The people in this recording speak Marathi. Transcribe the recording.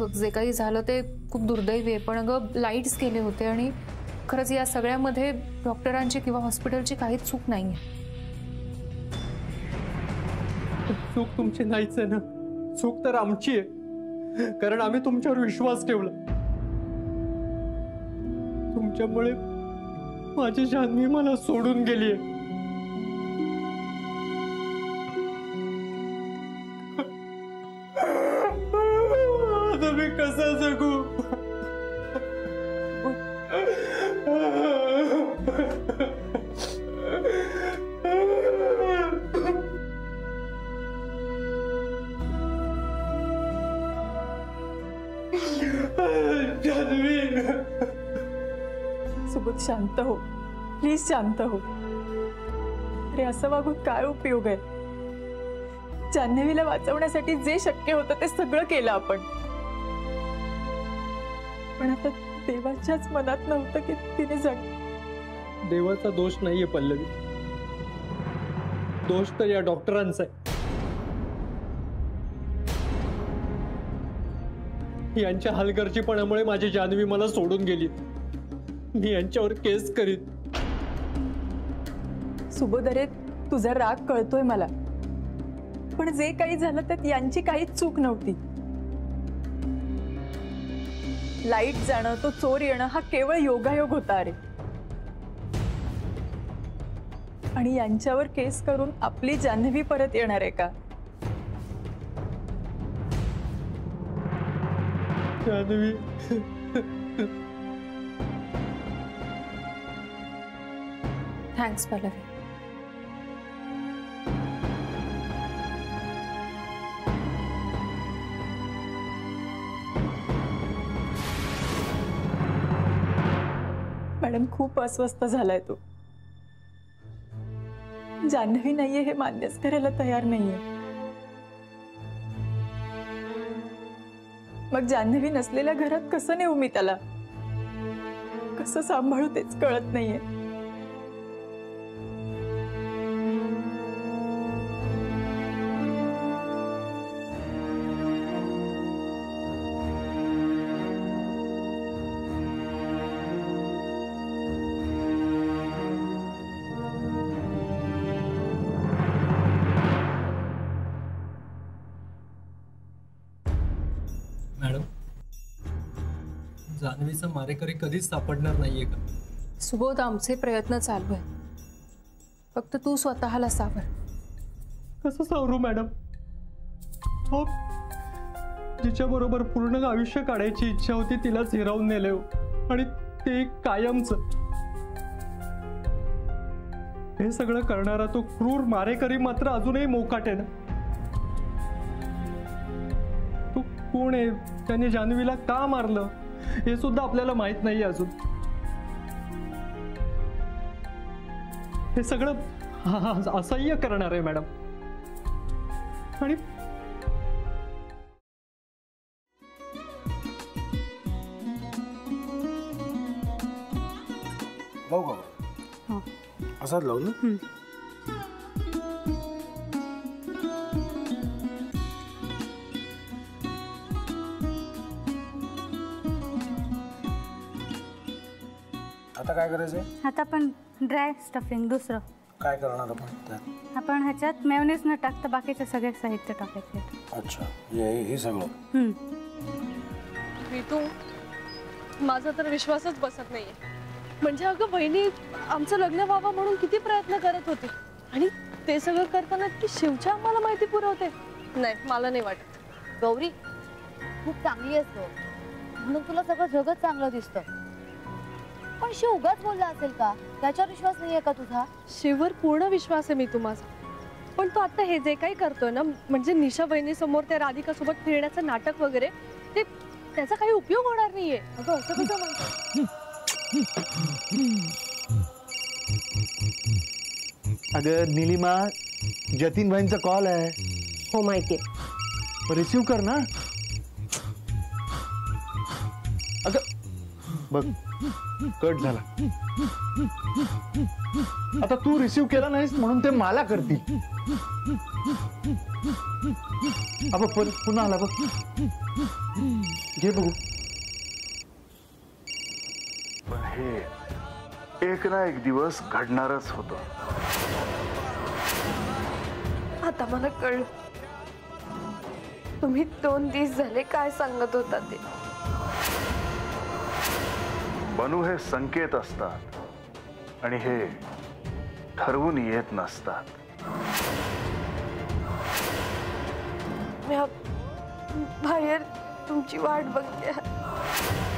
बघ जे काही झालं ते खूप दुर्दैवी आहे, पण अगं लाईट्स गेले होते आणि खरंच या सगळ्यामध्ये डॉक्टरांची किंवा हॉस्पिटलची काहीच चूक नाहीये. चूक तुमची नाहीच आहे ना, चूक तर आमची आहे, कारण आम्ही तुमच्यावर विश्वास ठेवला. तुमच्यामुळे माझी जान्हवी मला सोडून गेली आहे. आता मी कसं जगू? जान्हवी, सुबोध शांत हो, प्लीज शांत हो. अरे असं वागून काय उपयोग आहे? जान्हवीला वाचवण्यासाठी जे शक्य होतं ते सगळं केलं आपण, पण आता देवाच्याच मनात नव्हतं की तिने जग. देवाचा दोष नाहीये पल्लवी, दोष तर या डॉक्टरांचा आहे. यांच्या हलगर्जीपणामुळे माझी जान्हवी मला सोडून गेली. मी यांच्यावर केस करीत. सुबोध, अरे तुझा राग कळतोय मला, पण जे काही झालं त्यात यांची काहीच चूक नव्हती. लाईट जाणं, तो चोर येणं हा केवळ योगायोग होता. अरे आणि यांच्यावर केस करून आपली जान्हवी परत येणार आहे का? जान्हवी, थँक्स पल्लवी. मॅडम, खूप अस्वस्थ झालाय तो. जान्हवी नाहीये हे मान्यच करायला तयार नाहीये. मग जान्हवी नसलेल्या घरात कसं नेऊ मी त्याला? कसं सांभाळू तेच कळत नाहीये. मॅडम, जान्हवीचा मारेकरी कधीच सापडणार नाहीये का? सुबोध, आमचे प्रयत्न चालू आहेत, फक्त तू स्वतःला सावर. कसं सावरू मॅडम? हो, जिच्याबरोबर पूर्ण आयुष्य काढायची इच्छा होती तिलाच हिरावून नेले हो, आणि ते कायमच. हे सगळं करणारा तो क्रूर मारेकरी मात्र अजूनही मोकाट आहे ना. तो कोण आहे, त्याने जान्हवीला का मारलं हे सुद्धा आपल्याला माहित नाही अजून. हे सगळं असह्य करणार आहे मॅडम. आणि लावू का? असाच लावू ना. आता काय करायचंय? आता आपण ड्राय स्टफिंग दुसरं काय करणार आपण त्यात? आपण ह्याच्यात मेयोनीज न टाकता बाकीचे सगळे साहित्य टाकायचे. अच्छा, हे सगळं. ऋतू, माझा तर विश्वासच बसत नाहीये. म्हणजे अगं बहिणी आमचं लग्न व्हावं म्हणून किती प्रयत्न करत होती, आणि ते सगळं करताना ती शिवच्या आम्हाला माहिती पुरवते. नाही, मला नाही वाटत. गौरी, खूप चांगली असतो म्हणून तुला सगळं जगत चांगलं दिसतं, पण शिव उगाच बोलला असेल का? त्याच्यावर विश्वास नाहीये का तुझा? शिववर पूर्ण विश्वास आहे मी माझा, पण तो आता हे जे काही करतोय ना, म्हणजे निशा बहिणी समोर त्या राधिका सोबत फिरण्याचं नाटक वगैरे, ते त्याचा काही उपयोग होणार नाहीये. अगं असं कसं म्हणतो? अगं नीलिमा, जतीन भाईंचा कॉल आहे. हो माहितीये. रिसीव कर ना. अगं बघ, कट झाला. आता तू रिसीव केला नाहीस म्हणून ते मला करतील. अब परत पुन्हा आला बघ. घे बघू. पण हे एक ना एक दिवस घडणारच होतं. आता मला कळलं तुम्ही 2 दिवस झाले काय सांगत होता ते. बनू हे संकेत असतात आणि हे ठरवून येत नसतात. मी बाहेर तुमची वाट बघते.